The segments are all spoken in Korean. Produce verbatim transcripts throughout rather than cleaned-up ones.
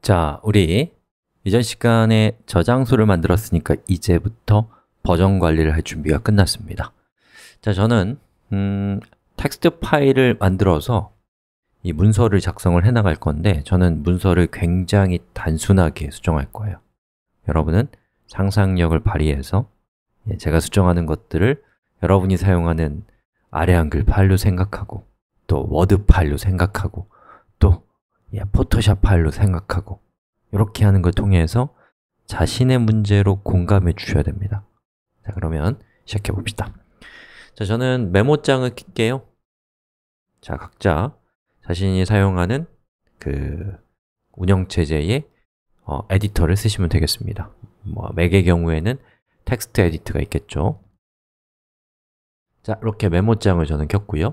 자, 우리 이전 시간에 저장소를 만들었으니까 이제부터 버전 관리를 할 준비가 끝났습니다. 자, 저는 음, 텍스트 파일을 만들어서 이 문서를 작성을 해 나갈 건데 저는 문서를 굉장히 단순하게 수정할 거예요. 여러분은 상상력을 발휘해서 제가 수정하는 것들을 여러분이 사용하는 아래 한글 파일로 생각하고 또 워드 파일로 생각하고 또 예, 포토샵 파일로 생각하고 이렇게 하는 걸 통해서 자신의 문제로 공감해 주셔야 됩니다. 자, 그러면 시작해 봅시다. 자, 저는 메모장을 켤게요. 자, 각자 자신이 사용하는 그 운영체제의 어, 에디터를 쓰시면 되겠습니다. 뭐 맥의 경우에는 텍스트 에디터가 있겠죠. 자, 이렇게 메모장을 저는 켰고요.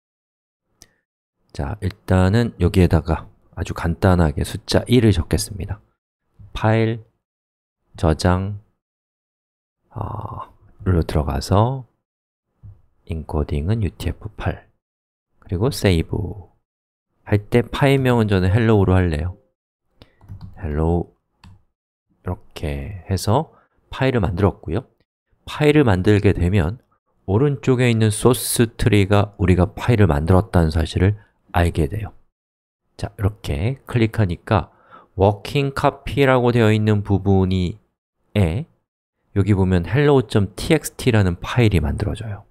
자, 일단은 여기에다가 아주 간단하게 숫자 일을 적겠습니다. 파일, 저장, 어, 로 들어가서 인코딩은 유티에프 팔 그리고 세이브 할 때 파일명은 저는 헬로우로 할래요. 헬로우 이렇게 해서 파일을 만들었고요. 파일을 만들게 되면 오른쪽에 있는 소스 트리가 우리가 파일을 만들었다는 사실을 알게 돼요. 자, 이렇게 클릭하니까 워킹 카피라고 되어 있는 부분이 에 여기 보면 hello.txt라는 파일이 만들어져요.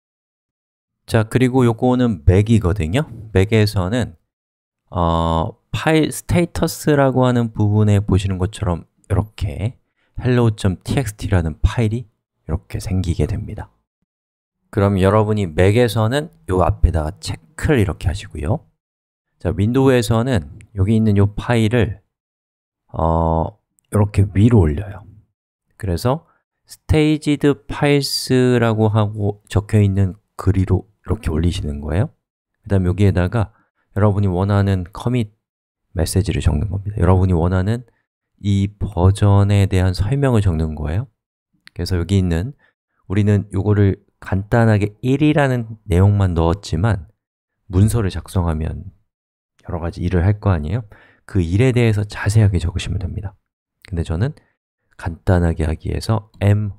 자, 그리고 요거는 맥이거든요. 맥에서는 어, 파일 스테이터스라고 하는 부분에 보시는 것처럼 이렇게 hello.txt라는 파일이 이렇게 생기게 됩니다. 그럼 여러분이 맥에서는 요 앞에다가 체크를 이렇게 하시고요. 자, 윈도우에서는 여기 있는 요 파일을 어, 이렇게 위로 올려요. 그래서 staged files라고 하고 적혀 있는 글 위로 이렇게 올리시는 거예요. 그 다음 여기에다가 여러분이 원하는 커밋 메시지를 적는 겁니다. 여러분이 원하는 이 버전에 대한 설명을 적는 거예요. 그래서 여기 있는 우리는 요거를 간단하게 일이라는 내용만 넣었지만 문서를 작성하면 여러 가지 일을 할 거 아니에요? 그 일에 대해서 자세하게 적으시면 됩니다. 근데 저는 간단하게 하기 위해서 엠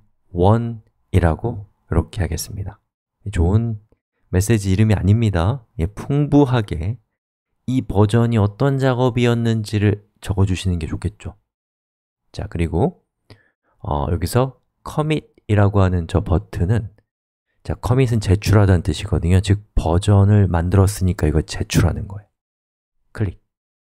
원이라고 이렇게 하겠습니다. 좋은 메시지 이름이 아닙니다. 예, 풍부하게 이 버전이 어떤 작업이었는지를 적어주시는 게 좋겠죠. 자, 그리고 어, 여기서 commit이라고 하는 저 버튼은 자, commit은 제출하다는 뜻이거든요. 즉, 버전을 만들었으니까 이걸 제출하는 거예요. 클릭.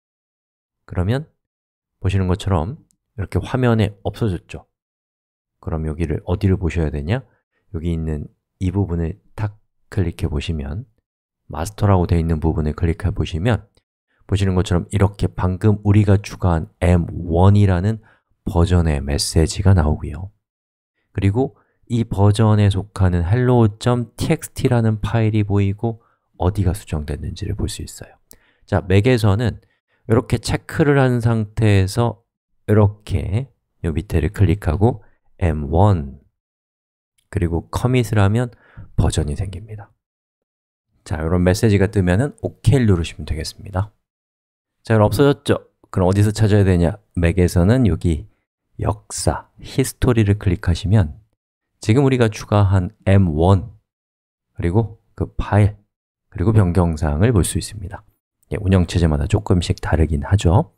그러면 보시는 것처럼 이렇게 화면에 없어졌죠. 그럼 여기를 어디를 보셔야 되냐? 여기 있는 이 부분을 탁 클릭해 보시면 마스터라고 되어 있는 부분을 클릭해 보시면 보시는 것처럼 이렇게 방금 우리가 추가한 엠 원이라는 버전의 메시지가 나오고요. 그리고 이 버전에 속하는 hello.txt라는 파일이 보이고 어디가 수정됐는지를 볼 수 있어요. 자, 맥에서는 이렇게 체크를 한 상태에서 이렇게 이 밑에를 클릭하고 엠 원 그리고 커밋을 하면 버전이 생깁니다. 자, 이런 메시지가 뜨면은 오케이를 누르시면 되겠습니다. 자, 그럼 없어졌죠? 그럼 어디서 찾아야 되냐? 맥에서는 여기 역사, 히스토리를 클릭하시면 지금 우리가 추가한 엠 원 그리고 그 파일 그리고 변경사항을 볼 수 있습니다. 예, 운영체제마다 조금씩 다르긴 하죠.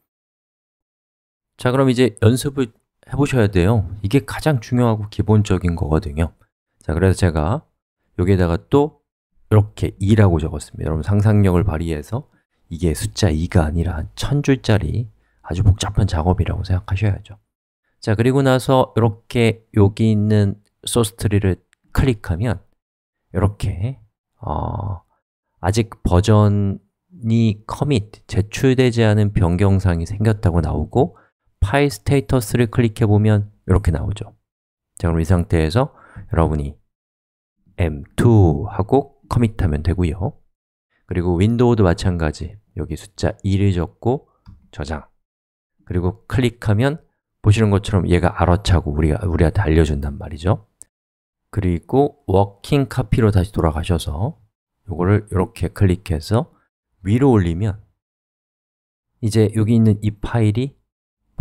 자, 그럼 이제 연습을 해보셔야 돼요. 이게 가장 중요하고 기본적인 거거든요. 자, 그래서 제가 여기에다가 또 이렇게 이라고 적었습니다. 여러분 상상력을 발휘해서 이게 숫자 이가 아니라 한 천 줄짜리 아주 복잡한 작업이라고 생각하셔야죠. 자, 그리고 나서 이렇게 여기 있는 소스 트리를 클릭하면 이렇게 어, 아직 버전이 commit, 제출되지 않은 변경사항이 생겼다고 나오고 파일 스테이터스를 클릭해 보면 이렇게 나오죠. 자, 그럼 이 상태에서 여러분이 엠 투 하고 커밋하면 되고요. 그리고 윈도우도 마찬가지 여기 숫자 이를 적고 저장 그리고 클릭하면 보시는 것처럼 얘가 알아차고 우리가, 우리한테 알려준단 말이죠. 그리고 워킹 카피로 다시 돌아가셔서 요거를 이렇게 클릭해서 위로 올리면 이제 여기 있는 이 파일이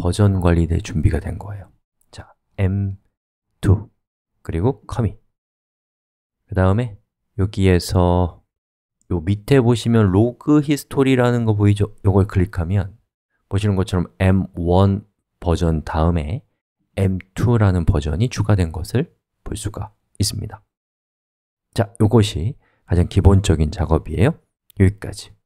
버전 관리될 준비가 된 거예요. 자, 엠 투 그리고 커밋. 그 다음에 여기에서 요 밑에 보시면 로그 히스토리라는 거 보이죠? 요걸 클릭하면 보시는 것처럼 엠 원 버전 다음에 엠 투라는 버전이 추가된 것을 볼 수가 있습니다. 자, 요것이 가장 기본적인 작업이에요. 여기까지.